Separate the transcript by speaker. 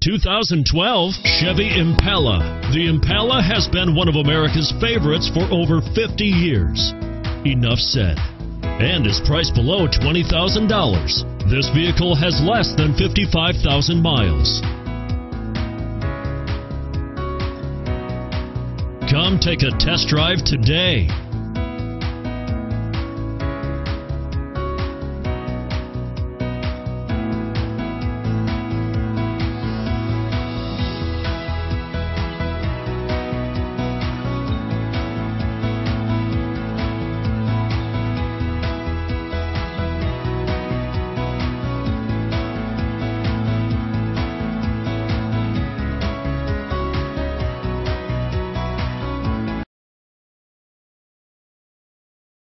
Speaker 1: 2012 Chevy Impala. The Impala has been one of America's favorites for over 50 years. Enough said. And is priced below $20,000. This vehicle has less than 55,000 miles. Come take a test drive today.